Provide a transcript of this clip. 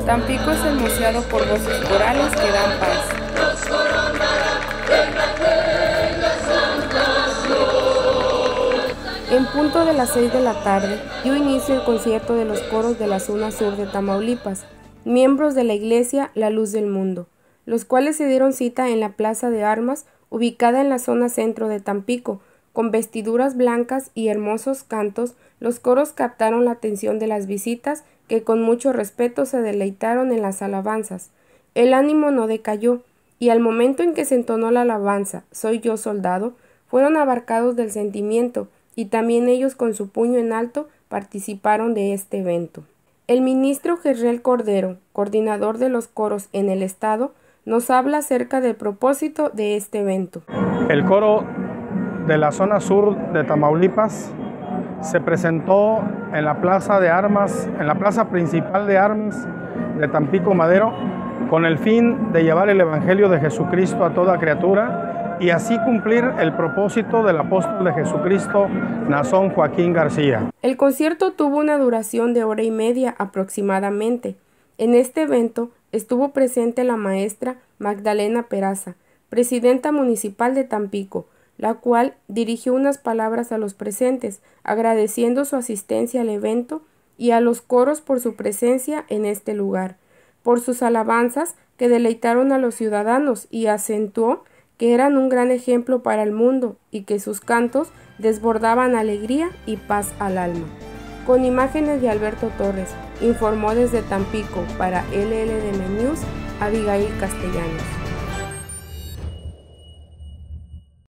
Tampico es hermoseado por voces corales que dan paz. En punto de las 6 de la tarde, dio inicio el concierto de los coros de la zona sur de Tamaulipas, miembros de la iglesia La Luz del Mundo, los cuales se dieron cita en la Plaza de Armas, ubicada en la zona centro de Tampico. Con vestiduras blancas y hermosos cantos, los coros captaron la atención de las visitas, que con mucho respeto se deleitaron en las alabanzas. El ánimo no decayó, y al momento en que se entonó la alabanza «Soy yo soldado», fueron abarcados del sentimiento, y también ellos con su puño en alto participaron de este evento. El ministro Jezreel Cordero, coordinador de los coros en el estado, nos habla acerca del propósito de este evento. El coro de la zona sur de Tamaulipas se presentó en la plaza de armas, en la plaza principal de armas de Tampico Madero, con el fin de llevar el evangelio de Jesucristo a toda criatura y así cumplir el propósito del apóstol de Jesucristo, Nazón Joaquín García. El concierto tuvo una duración de 1 hora y media aproximadamente. En este evento estuvo presente la maestra Magdalena Peraza, presidenta municipal de Tampico, la cual dirigió unas palabras a los presentes, agradeciendo su asistencia al evento y a los coros por su presencia en este lugar, por sus alabanzas que deleitaron a los ciudadanos, y acentuó que eran un gran ejemplo para el mundo y que sus cantos desbordaban alegría y paz al alma. Con imágenes de Alberto Torres, informó desde Tampico para LLDM News Abigail Castellanos.